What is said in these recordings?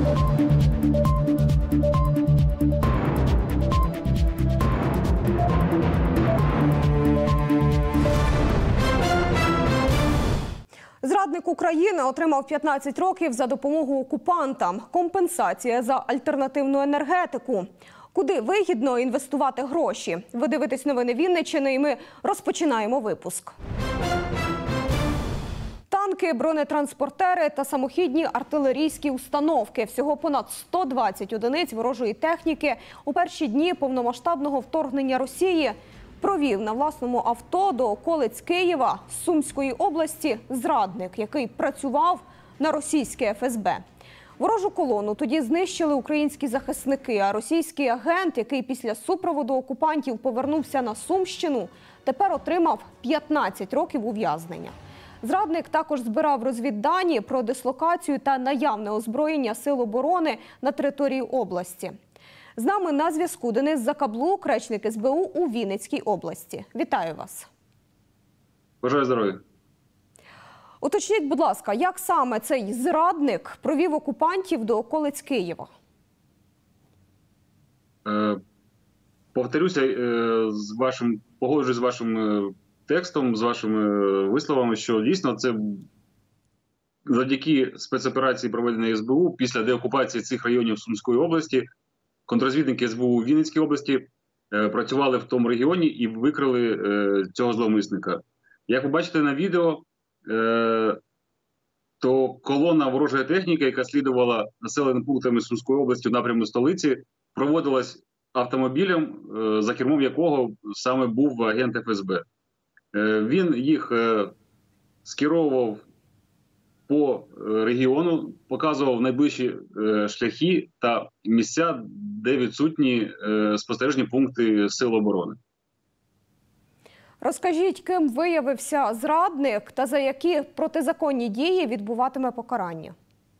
Зрадник України отримав 15 років за допомогу окупантам. Компенсація за альтернативну енергетику. Куди вигідно інвестувати гроші? Ви дивитесь новини Вінниччини і ми розпочинаємо випуск. Танки, бронетранспортери та самохідні артилерійські установки. Всього понад 120 одиниць ворожої техніки у перші дні повномасштабного вторгнення Росії провів на власному авто до околиць Києва з Сумської області зрадник, який працював на російське ФСБ. Ворожу колону тоді знищили українські захисники, а російський агент, який після супроводу окупантів повернувся на Сумщину, тепер отримав 15 років ув'язнення. Зрадник також збирав розвіддані про дислокацію та наявне озброєння Сил оборони на території області. З нами на зв'язку Денис Закаблук, речник СБУ у Вінницькій області. Вітаю вас. Бажаю здоров'я. Уточніть, будь ласка, як саме цей зрадник провів окупантів до околиць Києва? Повторюся, погоджуюсь з вашим текстом, з вашими висловами, що дійсно це завдяки спецоперації, проведеної СБУ, після деокупації цих районів Сумської області, контррозвідники СБУ у Вінницькій області працювали в тому регіоні і викрили цього зловмисника. Як ви бачите на відео, то колона ворожої техніки, яка слідувала населеними пунктами Сумської області в напрямку столиці, проводилась автомобілем, за кермом якого саме був агент ФСБ. Він їх скеровував по регіону, показував найближчі шляхи та місця, де відсутні спостережні пункти Сил оборони. Розкажіть, ким виявився зрадник та за які протизаконні дії відбуватиме покарання?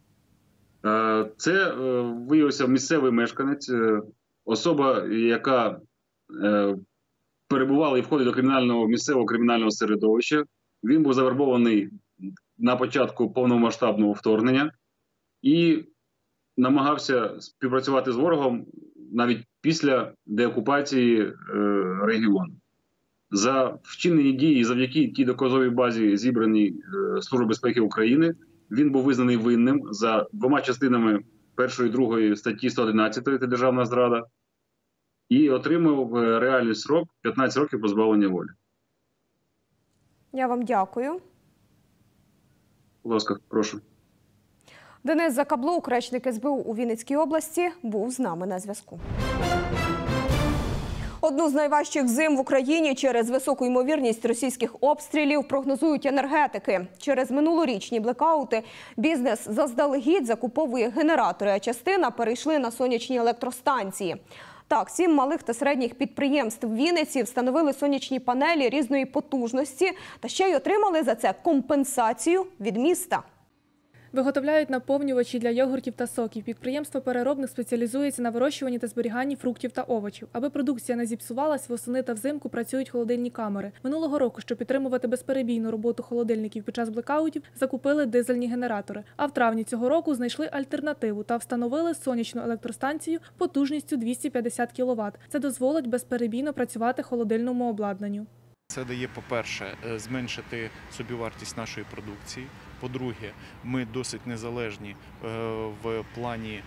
Це виявився місцевий мешканець, особа, яка перебувала і входить до місцевого кримінального середовища. Він був завербований на початку повномасштабного вторгнення і намагався співпрацювати з ворогом навіть після деокупації регіону. За вчинені дії, завдяки тій доказовій базі, зібраній Службою безпеки України, він був визнаний винним за двома частинами 1 і 2 статті 111 – це державна зрада, і отримав реальний срок 15 років позбавлення волі. Я вам дякую. Будь ласка, прошу. Денис Закаблук, речник СБУ у Вінницькій області, був з нами на зв'язку. Одну з найважчих зим в Україні через високу ймовірність російських обстрілів прогнозують енергетики. Через минулорічні блекаути бізнес заздалегідь закуповує генератори, а частина перейшли на сонячні електростанції. Так, 7 малих та середніх підприємств Вінниці встановили сонячні панелі різної потужності та ще й отримали за це компенсацію від міста. Виготовляють наповнювачі для йогуртів та соків. Підприємство переробних спеціалізується на вирощуванні та зберіганні фруктів та овочів. Аби продукція не зіпсувалась, восени та взимку працюють холодильні камери. Минулого року, щоб підтримувати безперебійну роботу холодильників під час блекаутів, закупили дизельні генератори. А в травні цього року знайшли альтернативу та встановили сонячну електростанцію потужністю 250 кВт. Це дозволить безперебійно працювати холодильному обладнанню. Це дає, по-перше, зменшити собівартість нашої продукції. По-друге, ми досить незалежні в плані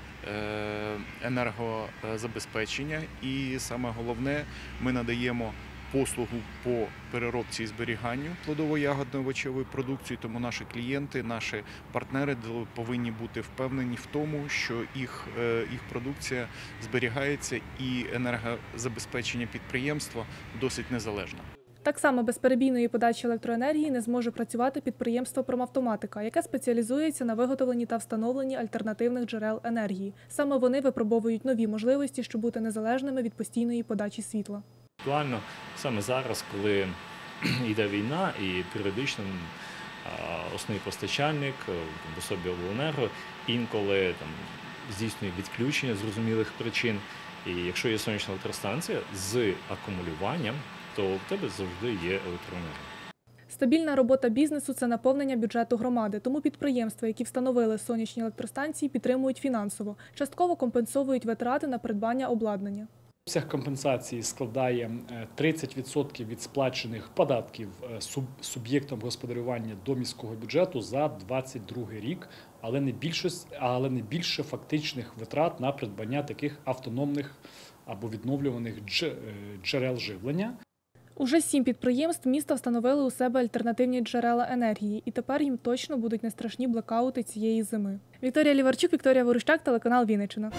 енергозабезпечення. І саме головне, ми надаємо послугу по переробці і зберіганню плодово-ягодної овочевої продукції, тому наші клієнти, наші партнери повинні бути впевнені в тому, що їх продукція зберігається і енергозабезпечення підприємства досить незалежне. Так само без перебійної подачі електроенергії не зможе працювати підприємство «Промавтоматика», яке спеціалізується на виготовленні та встановленні альтернативних джерел енергії. Саме вони випробовують нові можливості, щоб бути незалежними від постійної подачі світла. Актуально саме зараз, коли йде війна і періодично основний постачальник, в особі обленерго, інколи здійснює відключення з зрозумілих причин. І якщо є сонячна електростанція з акумулюванням, то в тебе завжди є електроенергія. Стабільна робота бізнесу – це наповнення бюджету громади, тому підприємства, які встановили сонячні електростанції, підтримують фінансово, частково компенсовують витрати на придбання обладнання. Обсяг компенсації складає 30% від сплачених податків суб'єктам господарювання до міського бюджету за 2022 рік, але не більше фактичних витрат на придбання таких автономних або відновлюваних джерел живлення. Уже 7 підприємств міста встановили у себе альтернативні джерела енергії, і тепер їм точно будуть не страшні блекаути цієї зими. Вікторія Ліварчук, Вікторія Ворущак, телеканал Вінниччина.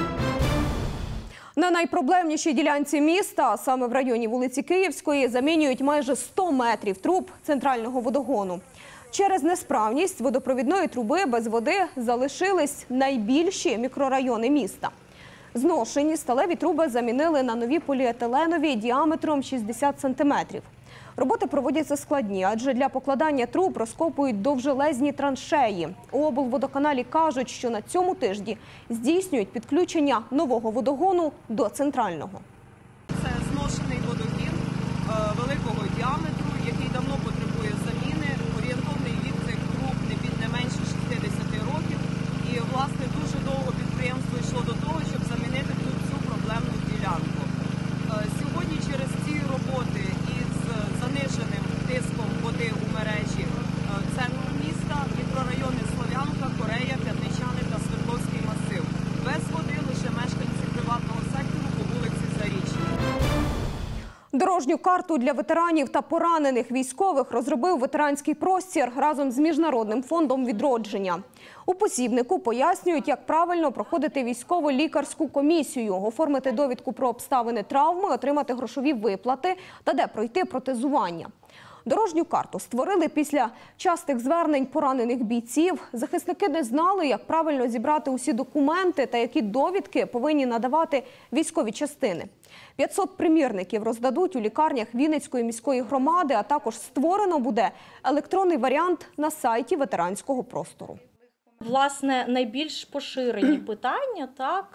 На найпроблемнішій ділянці міста, саме в районі вулиці Київської, замінюють майже 100 метрів труб центрального водогону. Через несправність водопровідної труби без води залишились найбільші мікрорайони міста. Зношені сталеві труби замінили на нові поліетиленові діаметром 60 сантиметрів. Роботи проводяться складні, адже для покладання труб розкопують довжелезні траншеї. У облводоканалі кажуть, що на цьому тижні здійснюють підключення нового водогону до центрального. Це зношений водогін великого діаметру, який давно потребує заміни. Орієнтовний вік цих труб не менше 60 років. І, власне, дуже довго підприємство йшло до того, щоб замінити тут цю проблемну ділянку. Сьогодні через ці роботи із заниженим тиском води у мережі центру міста, мікрорайони Слов'янка, Корея, П'ятничани та Свердловський масив. Без води лише мешканці приватного сектору по вулиці Зарічній. Дорожню карту для ветеранів та поранених військових розробив ветеранський простір разом з Міжнародним фондом відродження. У посібнику пояснюють, як правильно проходити військово-лікарську комісію, оформити довідку про обставини травми, отримати грошові виплати та де пройти протезування. Дорожню карту створили після частих звернень поранених бійців. Захисники не знали, як правильно зібрати усі документи та які довідки повинні надавати військові частини. 500 примірників роздадуть у лікарнях Вінницької міської громади, а також створено буде електронний варіант на сайті ветеранського простору. Власне, найбільш поширені питання,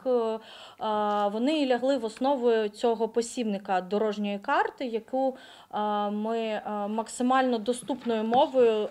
вони лягли в основу цього посібника дорожньої карти, яку ми максимально доступною мовою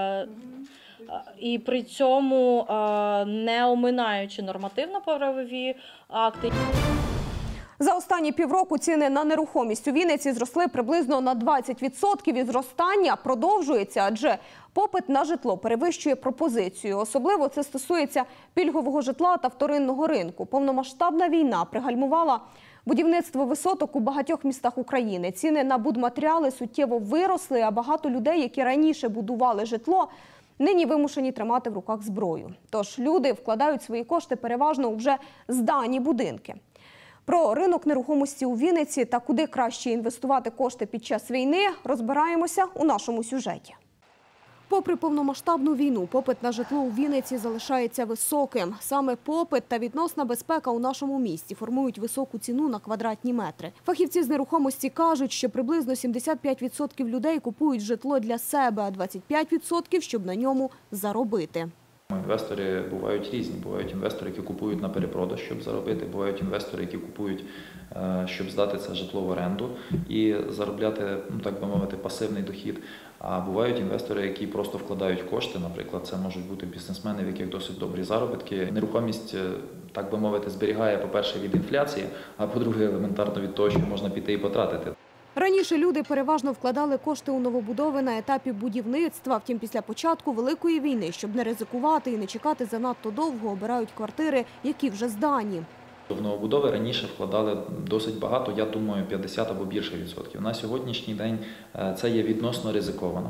і при цьому не оминаючи нормативно-правові акти. За останні півроку ціни на нерухомість у Вінниці зросли приблизно на 20%, і зростання продовжується, адже попит на житло перевищує пропозицію. Особливо це стосується пільгового житла та вторинного ринку. Повномасштабна війна пригальмувала будівництво висоток у багатьох містах України. Ціни на будматеріали суттєво виросли, а багато людей, які раніше будували житло, нині вимушені тримати в руках зброю. Тож люди вкладають свої кошти переважно у вже здані будинки. Про ринок нерухомості у Вінниці та куди краще інвестувати кошти під час війни розбираємося у нашому сюжеті. Попри повномасштабну війну, попит на житло у Вінниці залишається високим. Саме попит та відносна безпека у нашому місті формують високу ціну на квадратні метри. Фахівці з нерухомості кажуть, що приблизно 75% людей купують житло для себе, а 25% – щоб на ньому заробити. Інвестори бувають різні. Бувають інвестори, які купують на перепродаж, щоб заробити. Бувають інвестори, які купують, щоб здати це житло в оренду і заробляти, так би мовити, пасивний дохід. А бувають інвестори, які просто вкладають кошти. Наприклад, це можуть бути бізнесмени, в яких досить добрі заробітки. Нерухомість, так би мовити, зберігає, по-перше, від інфляції, а по-друге, елементарно від того, що можна піти і потратити. Раніше люди переважно вкладали кошти у новобудови на етапі будівництва. Втім, після початку Великої війни, щоб не ризикувати і не чекати занадто довго, обирають квартири, які вже здані. В новобудови раніше вкладали досить багато, я думаю, 50 або більше відсотків. На сьогоднішній день це є відносно ризиковано.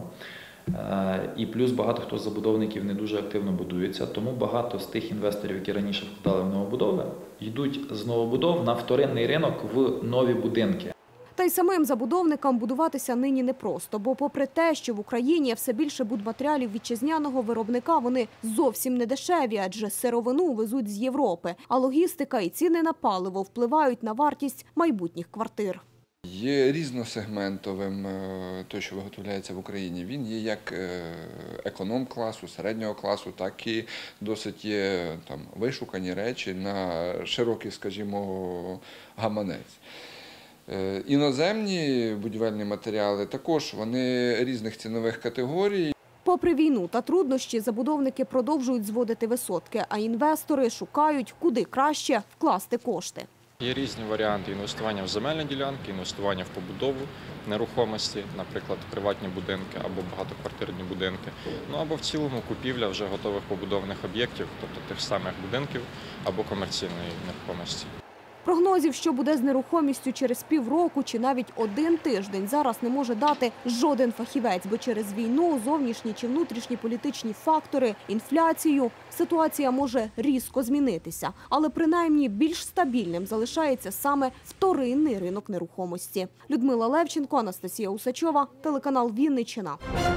І плюс багато хто з забудовників не дуже активно будується, тому багато з тих інвесторів, які раніше вкладали в новобудови, йдуть з новобудов на вторинний ринок в нові будинки. Та й самим забудовникам будуватися нині непросто, бо попри те, що в Україні все більше будматеріалів вітчизняного виробника, вони зовсім не дешеві, адже сировину везуть з Європи. А логістика і ціни на паливо впливають на вартість майбутніх квартир. Є різносегментовим те, що виготовляється в Україні. Він є як економ-класу, середнього класу, так і досить є вишукані речі на широкий, скажімо, гаманець. Іноземні будівельні матеріали також вони різних цінових категорій. Попри війну та труднощі, забудовники продовжують зводити висотки, а інвестори шукають, куди краще вкласти кошти. Є різні варіанти інвестування в земельні ділянки, інвестування в побудову нерухомості, наприклад, приватні будинки або багатоквартирні будинки, або в цілому купівля вже готових побудованих об'єктів, тобто тих самих будинків або комерційної нерухомості. Прогнозів, що буде з нерухомістю через півроку чи навіть 1 тиждень, зараз не може дати жоден фахівець, бо через війну, зовнішні чи внутрішні політичні фактори, інфляцію, ситуація може різко змінитися. Але принаймні більш стабільним залишається саме вторинний ринок нерухомості. Людмила Левченко, Анастасія Усачова, телеканал Вінниччина.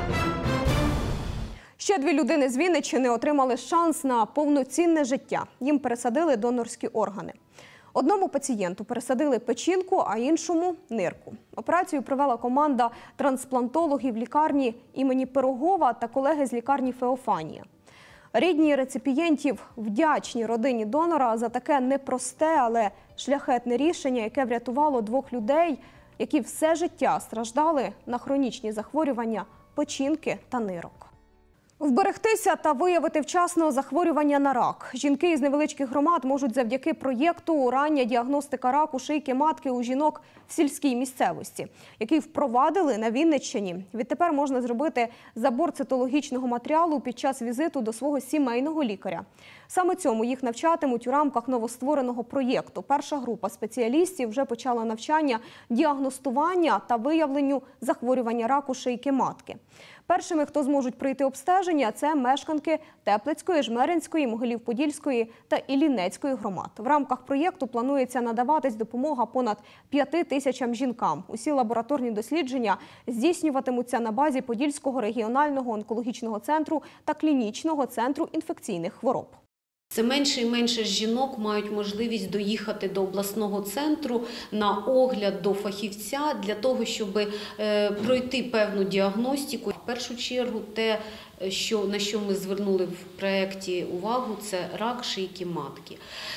Ще 2 людини з Вінниччини отримали шанс на повноцінне життя. Їм пересадили донорські органи. Одному пацієнту пересадили печінку, а іншому – нирку. Операцію провела команда трансплантологів лікарні імені Пирогова та колеги з лікарні Феофанія. Рідні реципієнтів вдячні родині донора за таке непросте, але шляхетне рішення, яке врятувало 2 людей, які все життя страждали на хронічні захворювання печінки та нирок. Вберегтися та виявити вчасно захворювання на рак. Жінки із невеличких громад можуть завдяки проєкту «Рання діагностика раку шийки матки у жінок в сільській місцевості», який впровадили на Вінниччині. Відтепер можна зробити забор цитологічного матеріалу під час візиту до свого сімейного лікаря. Саме цьому їх навчатимуть у рамках новоствореного проєкту. Перша група спеціалістів вже почала навчання діагностування та виявленню захворювання раку шийки матки. Першими, хто зможуть пройти обстеження, це мешканки Теплицької, Жмеринської, Могилів-Подільської та Іллінецької громад. В рамках проєкту планується надаватись допомога понад 5 тисячам жінкам. Усі лабораторні дослідження здійснюватимуться на базі Подільського регіонального онкологічного центру та клінічного центру інфекційних хвороб. Це менше і менше жінок мають можливість доїхати до обласного центру на огляд до фахівця для того, щоб пройти певну діагностику. В першу чергу те, на що ми звернули в проєкті увагу, це рак шийки матки.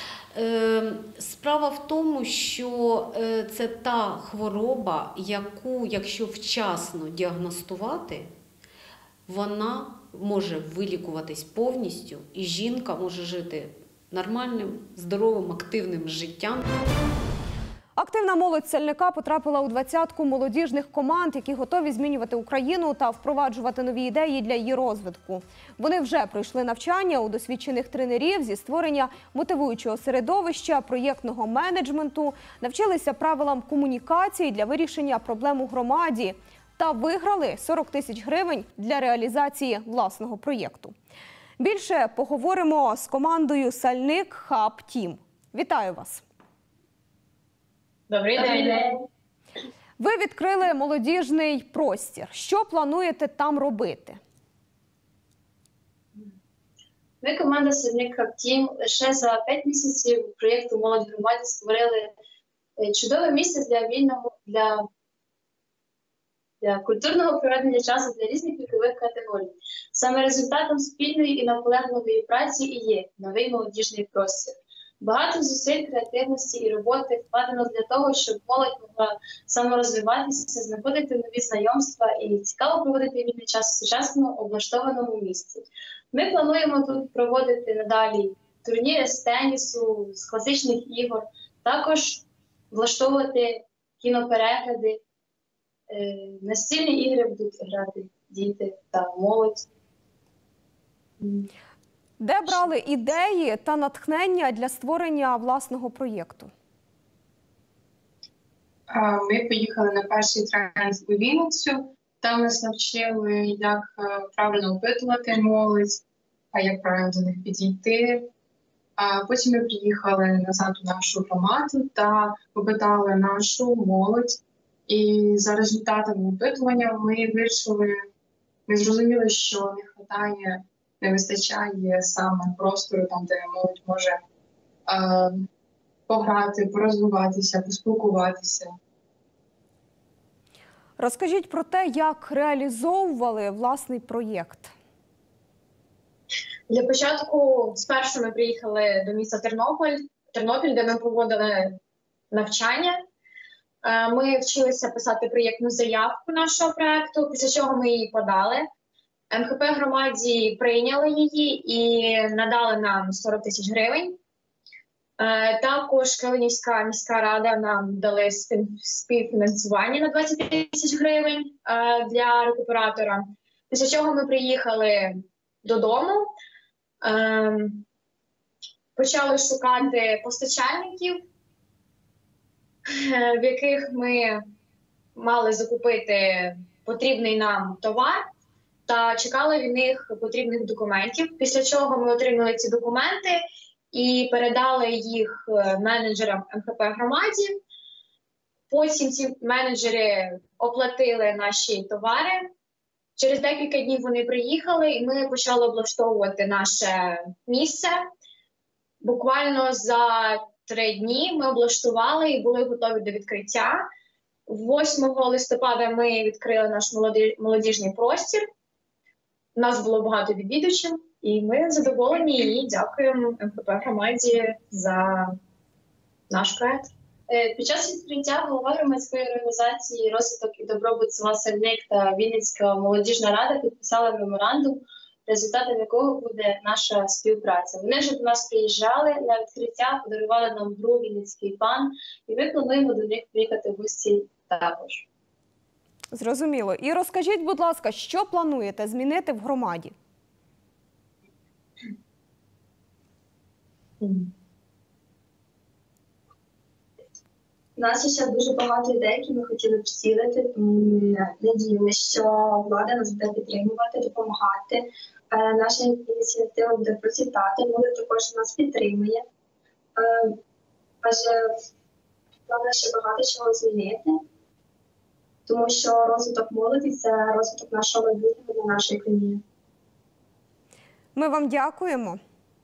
Справа в тому, що це та хвороба, яку, якщо вчасно діагностувати, вона може вилікуватись повністю, і жінка може жити нормальним, здоровим, активним життям. Активна молодь Сальника потрапила у 20-ку молодіжних команд, які готові змінювати Україну та впроваджувати нові ідеї для її розвитку. Вони вже пройшли навчання у досвідчених тренерів зі створення мотивуючого середовища, проєктного менеджменту, навчилися правилам комунікації для вирішення проблем у громаді та виграли 40 тисяч гривень для реалізації власного проєкту. Більше поговоримо з командою «Сальник Хаб Тім». Вітаю вас! Добрий день! Ви відкрили молодіжний простір. Що плануєте там робити? Ми, команда «Сальник Хаб Тім», лише за 5 місяців проєкту «Молодь в громаді» створили чудове місце для вільного, для культурного проведення часу для різних вікових категорій. Саме результатом спільної і наполегливої праці і є новий молодіжний простір. Багато зусиль, креативності і роботи вкладено для того, щоб молодь могла саморозвиватися, знаходити нові знайомства і цікаво проводити вільний час у сучасному облаштованому місці. Ми плануємо тут проводити надалі турніри з тенісу, з класичних ігор, також влаштовувати кіноперегляди, настільні ігри будуть грати діти та молодь. Де брали ідеї та натхнення для створення власного проєкту? Ми поїхали на перший тренд у Вінницю. Там нас навчили, як правильно опитувати молодь, як правильно до них підійти. Потім ми приїхали назад у нашу громаду та опитали нашу молодь. І за результатами опитування ми зрозуміли, що не вистачає саме простору, там, де молодь може пограти, порозвиватися, поспілкуватися. Розкажіть про те, як реалізовували власний проєкт. Для початку спершу ми приїхали до міста Тернопіль, де ми проводили навчання. Ми вчилися писати проєктну заявку нашого проєкту, після чого ми її подали. МХП громаді прийняли її і надали нам 40 тисяч гривень. Також Калинівська міська рада нам дали співфінансування на 20 тисяч гривень для рекуператора. Після чого ми приїхали додому, почали шукати постачальників, в яких ми мали закупити потрібний нам товар та чекали від них потрібних документів. Після чого ми отримали ці документи і передали їх менеджерам МХП громаді. Потім ці менеджери оплатили наші товари. Через декілька днів вони приїхали і ми почали облаштовувати наше місце. Буквально за 3 дні ми облаштували і були готові до відкриття. 8 листопада ми відкрили наш молодіжний простір. У нас було багато відвідувачів, і ми задоволені і дякуємо МХП громаді за наш проект. Під час відкриття голова громадської організації «Розвиток і добробут села Сальник» та Вінницька молодіжна рада підписали меморандум, результатом якого буде наша співпраця. Вони вже до нас приїжджали на відкриття, подарували нам гру «Вінницький пан», і ми плануємо до них приїхати в гості також. Зрозуміло. І розкажіть, будь ласка, що плануєте змінити в громаді? У нас є ще дуже багато ідей, які ми хотіли б втілити, тому надіємося, що влада нас буде підтримувати, допомагати. Наша ініціатива буде процвітати, молодь також нас підтримує. Адже треба ще багато чого змінити, тому що розвиток молоді – це розвиток нашого майбутнього для нашої країни. Ми вам дякуємо.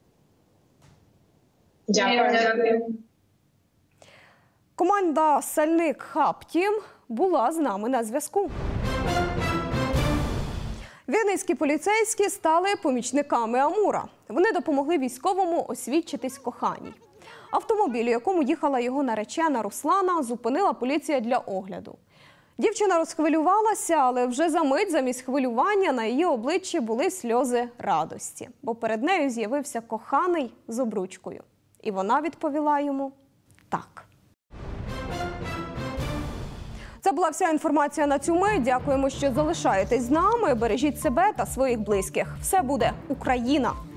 Дякую. Команда «Сальник Хаб Тім» була з нами на зв'язку. Вінницькі поліцейські стали помічниками Амура. Вони допомогли військовому освідчитись коханій. Автомобіль, у якому їхала його наречена Руслана, зупинила поліція для огляду. Дівчина розхвилювалася, але вже за мить замість хвилювання на її обличчі були сльози радості. Бо перед нею з'явився коханий з обручкою. І вона відповіла йому «так». Це була вся інформація на цю мить. Дякуємо, що залишаєтесь з нами. Бережіть себе та своїх близьких. Все буде Україна!